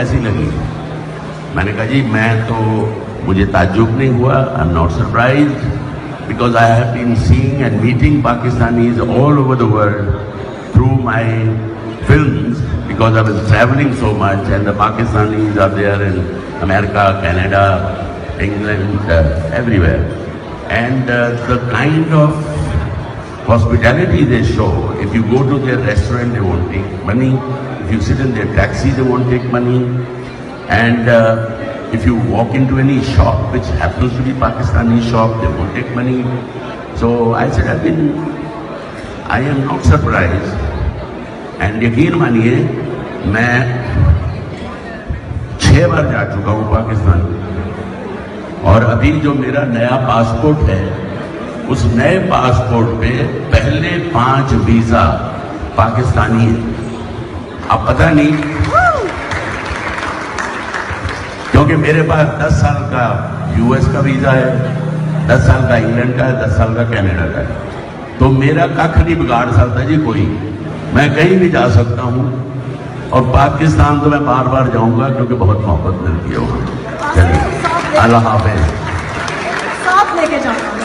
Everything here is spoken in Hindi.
कैसी लगी? मैंने कहा जी मुझे ताज्जुब नहीं हुआ, I am not surprised, because I have been seeing and meeting Pakistanis all over the world through my films, because I was traveling so much, and the Pakistanis are there in America, Canada, England, everywhere. And the kind of hospitality they show, if you go to their restaurant, they won't take money. If you sit in their taxi, they won't take money. And if you walk into any shop, which happens to be Pakistani shop, they won't take money. So I said, I am not surprised. And यकीन मानिए, मैं 6 बार जा चुका हूँ पाकिस्तान, और अभी जो मेरा नया पासपोर्ट है, उस नए पासपोर्ट पे पहले 5 वीजा पाकिस्तानी है। अब पता नहीं, क्योंकि मेरे पास 10 साल का यूएस का वीजा है, 10 साल का इंग्लैंड का है, 10 साल का कनाडा का है, तो मेरा कख नहीं बिगाड़ सकता जी कोई। मैं कहीं भी जा सकता हूँ, और पाकिस्तान तो मैं बार बार जाऊंगा क्योंकि बहुत मोहब्बत मिलती है वहाँ। चलिए, अल्लाह हाफ़िज़। साथ लेके जाऊंगा।